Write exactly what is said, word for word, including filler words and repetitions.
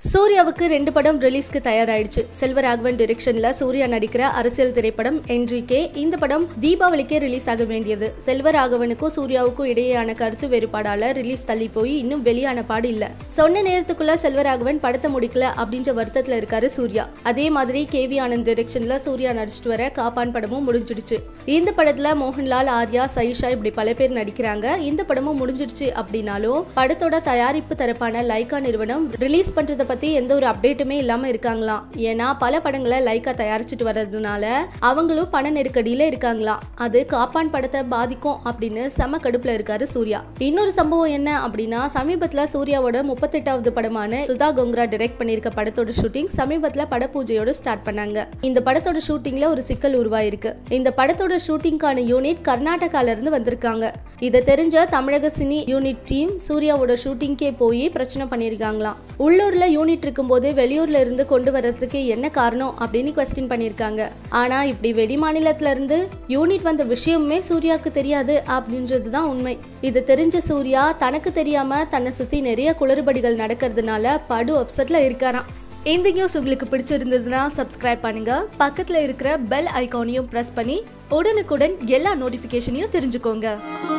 சூர்யாவுக்கு ரெண்டு படம் ரிலீஸ்க்கு தயாராயிடுச்சு. செல்வராகவன் டைரக்ஷன்ல சூர்யா நடிக்கிற அரசியல் திரைப்படம் என்ட்ரிகே. இந்த படம் தீபாவளிக்கே ரிலீஸ் ஆக வேண்டியது. செல்வராகவனுக்கும் சூர்யாவுக்கும் இடையேயான கருத்து வேறுபாடால ரிலீஸ் தள்ளி போய் இன்னும் வெளியான பாடு இல்ல. சொன்ன நேரத்துக்குள்ள செல்வராகவன் படத்தை முடிக்கல அப்படின்ற வருத்தத்துல இருக்காரு சூர்யா. அதே மாதிரி கே வி ஆனந்த் டைரக்ஷன்ல சூர்யா நடிச்சிட்டு வர காப்பான் படமும் முடிஞ்சிடுச்சு. இந்த படத்துல மோகன்லால், ஆர்யா, சைஷா இப்படி பல பேர் நடிக்கிறாங்க. இந்த படமும் முடிஞ்சிடுச்சு அப்படின்னாலும் படத்தோட தயாரிப்பு தரப்பான லைகா நிறுவனம் ரிலீஸ் பண்றத பத்தி எந்த ஒரு அப்டேட்டுமே இல்லாம இருக்காங்களாம். ஏன்னா பல படங்களை லைகா தயாரிச்சுட்டு வர்றதுனால அவங்களும் பண நெருக்கடியில இருக்காங்களாம். அது காப்பான் படத்தை பாதிக்கும் அப்படின்னு செம கடுப்புல இருக்காரு சூர்யா. இன்னொரு சம்பவம் என்ன அப்படின்னா, சமீபத்துல சூர்யாவோட முப்பத்தெட்டாவது படமான சுதா கோங்கரா டைரக்ட் பண்ணிருக்க படத்தோட ஷூட்டிங் சமீபத்துல பட பூஜையோட ஸ்டார்ட் பண்ணாங்க. இந்த படத்தோட ஷூட்டிங்ல ஒரு சிக்கல் உருவாயிருக்கு. இந்த படத்தோட ஷூட்டிங்கான யூனிட் கர்நாடகால இருந்து வந்திருக்காங்க. இதை தெரிஞ்ச தமிழக சினி யூனிட் டீம் சூர்யாவோட ஷூட்டிங்கே போய் பிரச்சனை பண்ணிருக்காங்களாம். உள்ளூர்ல யூனிட் இருக்கும்போது வெளியூர்ல இருந்து கொண்டு வர்றதுக்கு என்ன காரணம் அப்படின்னு குவெஸ்டின் பண்ணிருக்காங்க. ஆனா இப்படி வெளி மாநிலத்துல இருந்து யூனிட் வந்த விஷயமே சூர்யாவுக்கு தெரியாது அப்படின்றதுதான் உண்மை. இது தெரிஞ்ச சூர்யா தனக்கு தெரியாம தன்னை சுத்தி நிறைய குளறுபடிகள் நடக்கிறதுனால படு அப்செட்ல இருக்காராம். இந்த நியூஸ் உங்களுக்கு பிடிச்சிருந்ததுன்னா சப்ஸ்கிரைப் பண்ணுங்க. பக்கத்துல இருக்கிற பெல் ஐகானையும் பிரஸ் பண்ணி உடனுக்குடன் எல்லா நோட்டிபிகேஷனையும் தெரிஞ்சுக்கோங்க.